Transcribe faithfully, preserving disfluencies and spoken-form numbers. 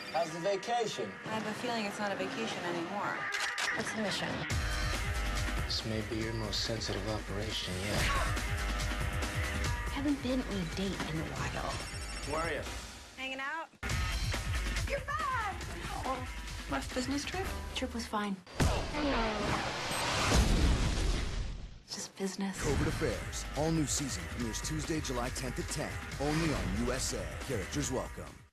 How's the vacation? I have a feeling it's not a vacation anymore. What's the mission? This may be your most sensitive operation yet. Haven't been on a date in a while. Where are you? Hanging out. You're back! Oh, rough business trip? Trip was fine. Just business. Covert Affairs, all new season premieres Tuesday, July tenth at ten. Only on U S A. Characters welcome.